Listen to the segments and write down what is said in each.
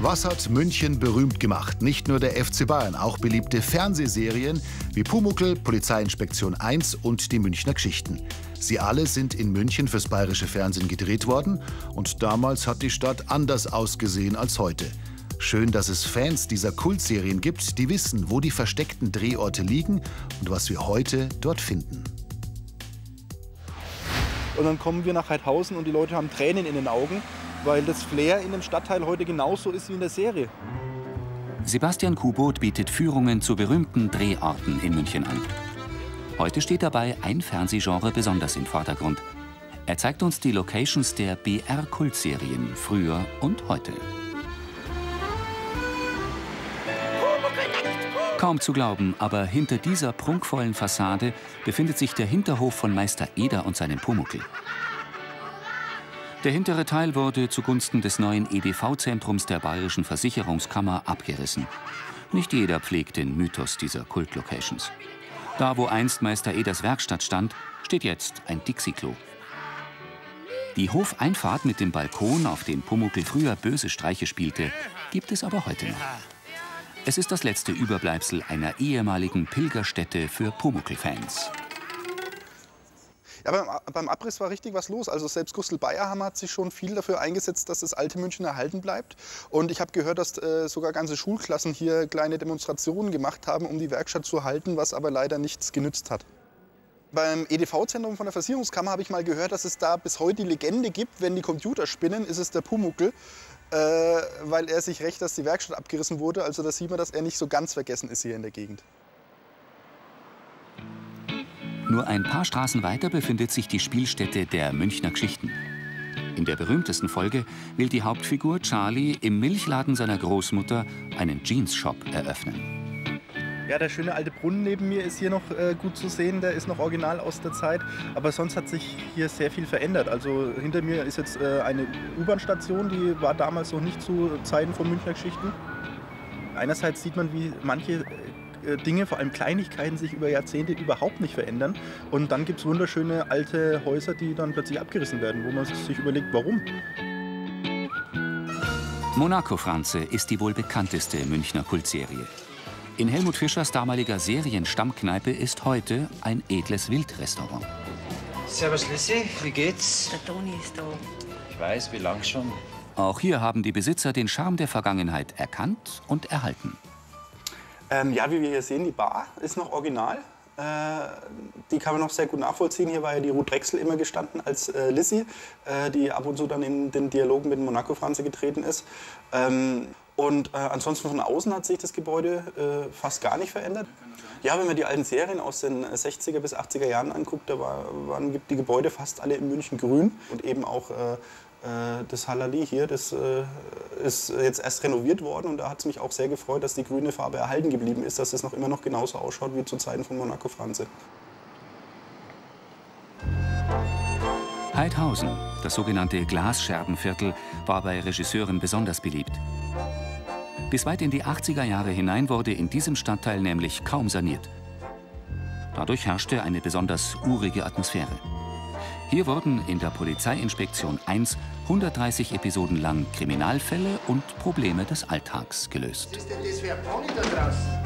Was hat München berühmt gemacht? Nicht nur der FC Bayern, auch beliebte Fernsehserien wie Pumuckl, Polizeiinspektion 1 und die Münchner Geschichten. Sie alle sind in München fürs bayerische Fernsehen gedreht worden und damals hat die Stadt anders ausgesehen als heute. Schön, dass es Fans dieser Kultserien gibt, die wissen, wo die versteckten Drehorte liegen und was wir heute dort finden. Und dann kommen wir nach Heidhausen und die Leute haben Tränen in den Augen, weil das Flair in dem Stadtteil heute genauso ist wie in der Serie. Sebastian Kubot bietet Führungen zu berühmten Drehorten in München an. Heute steht dabei ein Fernsehgenre besonders im Vordergrund. Er zeigt uns die Locations der BR-Kultserien früher und heute. Kaum zu glauben, aber hinter dieser prunkvollen Fassade befindet sich der Hinterhof von Meister Eder und seinem Pumuckl. Der hintere Teil wurde zugunsten des neuen EDV-Zentrums der Bayerischen Versicherungskammer abgerissen. Nicht jeder pflegt den Mythos dieser Kultlocations. Da, wo einst Meister Eders Werkstatt stand, steht jetzt ein Dixie-Klo. Die Hofeinfahrt mit dem Balkon, auf dem Pumuckl früher böse Streiche spielte, gibt es aber heute noch. Es ist das letzte Überbleibsel einer ehemaligen Pilgerstätte für Pumuckl-Fans. Ja, beim Abriss war richtig was los. Also selbst Gustl Bayerhammer hat sich schon viel dafür eingesetzt, dass das alte München erhalten bleibt. Und ich habe gehört, dass sogar ganze Schulklassen hier kleine Demonstrationen gemacht haben, um die Werkstatt zu erhalten, was aber leider nichts genützt hat. Beim EDV-Zentrum von der Versicherungskammer habe ich mal gehört, dass es da bis heute die Legende gibt, wenn die Computer spinnen, ist es der Pumuckl, weil er sich rächt, dass die Werkstatt abgerissen wurde. Also da sieht man, dass er nicht so ganz vergessen ist hier in der Gegend. Nur ein paar Straßen weiter befindet sich die Spielstätte der Münchner Geschichten. In der berühmtesten Folge will die Hauptfigur Charlie im Milchladen seiner Großmutter einen Jeans-Shop eröffnen. Ja, der schöne alte Brunnen neben mir ist hier noch gut zu sehen, der ist noch original aus der Zeit. Aber sonst hat sich hier sehr viel verändert. Also hinter mir ist jetzt eine U-Bahn-Station, die war damals noch nicht zu Zeiten von Münchner Geschichten. Einerseits sieht man, wie manche Dinge, vor allem Kleinigkeiten, sich über Jahrzehnte überhaupt nicht verändern. Und dann gibt es wunderschöne alte Häuser, die dann plötzlich abgerissen werden, wo man sich überlegt, warum. Monaco Franze ist die wohl bekannteste Münchner Kultserie. In Helmut Fischers damaliger Serienstammkneipe ist heute ein edles Wildrestaurant. Servus Lissi, wie geht's? Der Toni ist da. Ich weiß, wie lang schon. Auch hier haben die Besitzer den Charme der Vergangenheit erkannt und erhalten. Ja, wie wir hier sehen, die Bar ist noch original. Die kann man noch sehr gut nachvollziehen. Hier war ja die Ruth Drechsel immer gestanden als Lissi, die ab und zu dann in den Dialogen mit Monaco Franze getreten ist. Ansonsten von außen hat sich das Gebäude fast gar nicht verändert. Ja, wenn man die alten Serien aus den 60er bis 80er Jahren anguckt, da waren die Gebäude fast alle in München grün. Und eben auch das Halali hier, das ist jetzt erst renoviert worden. Und da hat es mich auch sehr gefreut, dass die grüne Farbe erhalten geblieben ist, dass es noch immer noch genauso ausschaut wie zu Zeiten von Monaco Franze. Heidhausen, das sogenannte Glasscherbenviertel, war bei Regisseuren besonders beliebt. Bis weit in die 80er Jahre hinein wurde in diesem Stadtteil nämlich kaum saniert. Dadurch herrschte eine besonders urige Atmosphäre. Hier wurden in der Polizeiinspektion 1 130 Episoden lang Kriminalfälle und Probleme des Alltags gelöst. Was ist denn das für ein Pony da draußen?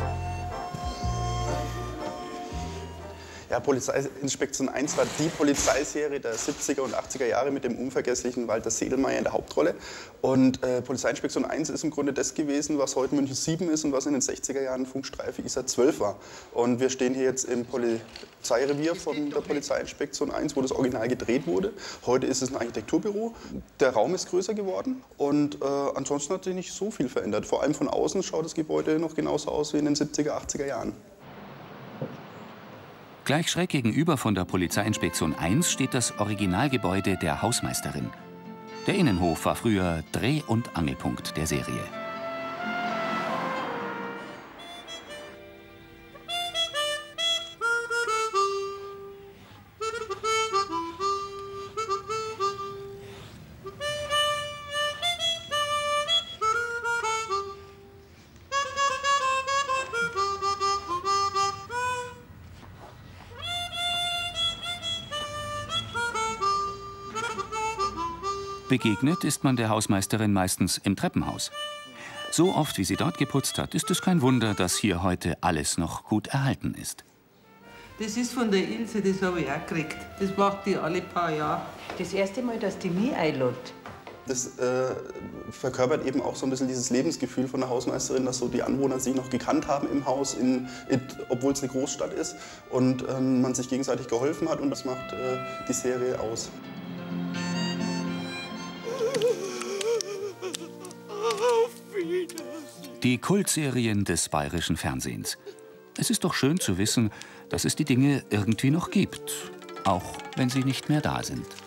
Ja, Polizeiinspektion 1 war die Polizeiserie der 70er und 80er Jahre mit dem unvergesslichen Walter Sedelmeier in der Hauptrolle. Und Polizeiinspektion 1 ist im Grunde das gewesen, was heute München 7 ist und was in den 60er Jahren Funkstreife ISA 12 war. Und wir stehen hier jetzt im Polizeirevier von der Polizeiinspektion 1, wo das Original gedreht wurde. Heute ist es ein Architekturbüro. Der Raum ist größer geworden und ansonsten hat sich nicht so viel verändert. Vor allem von außen schaut das Gebäude noch genauso aus wie in den 70er, 80er Jahren. Gleich schräg gegenüber von der Polizeiinspektion 1 steht das Originalgebäude der Hausmeisterin. Der Innenhof war früher Dreh- und Angelpunkt der Serie. Begegnet ist man der Hausmeisterin meistens im Treppenhaus. So oft, wie sie dort geputzt hat, ist es kein Wunder, dass hier heute alles noch gut erhalten ist. Das ist von der Ilse, das habe ich auch gekriegt. Das macht die alle paar Jahre. Das erste Mal, dass die mich einlädt. Das verkörpert eben auch so ein bisschen dieses Lebensgefühl von der Hausmeisterin, dass so die Anwohner sich noch gekannt haben im Haus, obwohl es eine Großstadt ist und man sich gegenseitig geholfen hat, und das macht die Serie aus. Die Kultserien des bayerischen Fernsehens. Es ist doch schön zu wissen, dass es die Dinge irgendwie noch gibt, auch wenn sie nicht mehr da sind.